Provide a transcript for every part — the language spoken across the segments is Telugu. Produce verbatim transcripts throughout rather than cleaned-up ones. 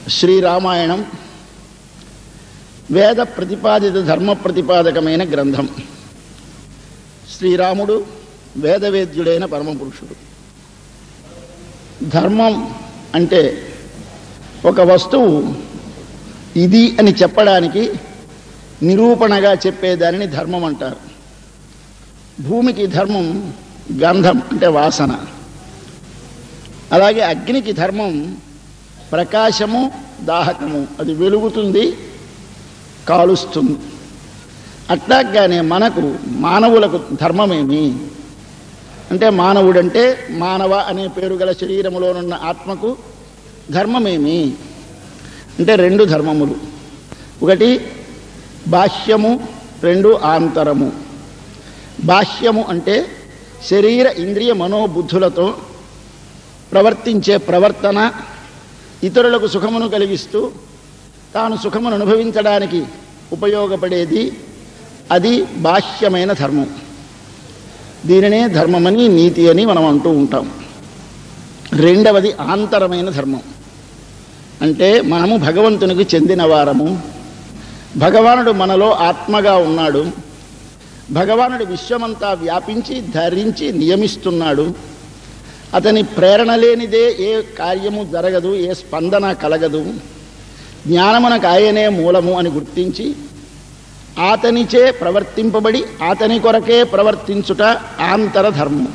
శ్రీరామాయణం వేద ప్రతిపాదిత ధర్మ ప్రతిపాదకమైన గ్రంథం. శ్రీరాముడు వేదవేద్యుడైన పరమపురుషుడు. ధర్మం అంటే ఒక వస్తువు ఇది అని చెప్పడానికి నిరూపణగా చెప్పేదానిని ధర్మం అంటారు. భూమికి ధర్మం గంధం అంటే వాసన. అలాగే అగ్నికి ధర్మం ప్రకాశము, దాహకము. అది వెలుగుతుంది, కాలుస్తుంది. అట్లాగానే మనకు మానవులకు ధర్మమేమి అంటే, మానవుడంటే మానవ అనే పేరు గల శరీరములోనున్న ఆత్మకు ధర్మమేమి అంటే రెండు ధర్మములు. ఒకటి బాహ్యము, రెండు ఆంతరము. బాహ్యము అంటే శరీర ఇంద్రియ మనోబుద్ధులతో ప్రవర్తించే ప్రవర్తన, ఇతరులకు సుఖమును కలిగిస్తూ తాను సుఖమును అనుభవించడానికి ఉపయోగపడేది, అది బాహ్యమైన ధర్మం. దీనినే ధర్మమని, నీతి అని మనం అంటూ ఉంటాం. రెండవది ఆంతరమైన ధర్మం. అంటే మనము భగవంతునికి చెందిన వారము. భగవానుడు మనలో ఆత్మగా ఉన్నాడు. భగవానుడు విశ్వమంతా వ్యాపించి ధరించి నియమిస్తున్నాడు. అతని ప్రేరణ లేనిదే ఏ కార్యము జరగదు, ఏ స్పందన కలగదు. జ్ఞానమునకు ఆయనే మూలము అని గుర్తించి అతనిచే ప్రవర్తింపబడి అతని కొరకే ప్రవర్తించుట ఆంతర ధర్మం.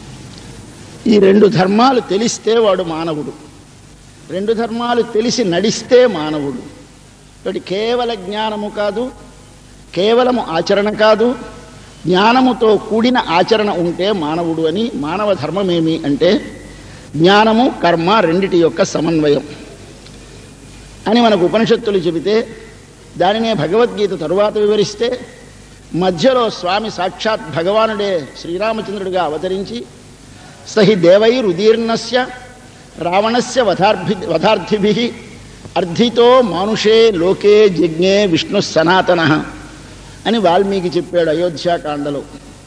ఈ రెండు ధర్మాలు తెలిస్తే వాడు మానవుడు. రెండు ధర్మాలు తెలిసి నడిస్తే మానవుడు. కాబట్టి కేవల జ్ఞానము కాదు, కేవలము ఆచరణ కాదు, జ్ఞానముతో కూడిన ఆచరణ ఉంటే మానవుడు అని. మానవ ధర్మమేమి అంటే జ్ఞానము, కర్మ రెండిటి యొక్క సమన్వయం అని మనకు ఉపనిషత్తులు చెబితే, దానినే భగవద్గీత తరువాత వివరిస్తే, మధ్యలో స్వామి సాక్షాత్ భగవానుడే శ్రీరామచంద్రుడిగా అవతరించి, సహి దేవైరుదీర్ణస్య రావణస్య వధార్భి వధార్థిభి అర్థితో మానుషే లోకే జజ్ఞే విష్ణు సనాతన అని వాల్మీకి చెప్పాడు అయోధ్యాకాండలో.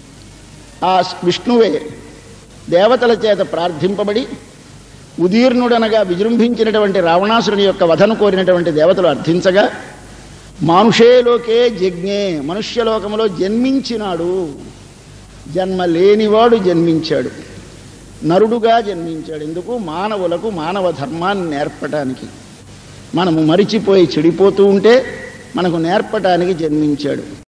ఆ విష్ణువే దేవతల చేత ప్రార్థింపబడి ఉదీర్ణుడనగా విజృంభించినటువంటి రావణాసురుని యొక్క వధను కోరినటువంటి దేవతలు అర్థించగా, మానుషేలోకే జజ్ఞే, మనుష్యలోకములో జన్మించినాడు. జన్మ లేనివాడు జన్మించాడు, నరుడుగా జన్మించాడు. ఎందుకు? మానవులకు మానవ ధర్మాన్ని నేర్పటానికి. మనము మరిచిపోయి చెడిపోతూ ఉంటే మనకు నేర్పటానికి జన్మించాడు.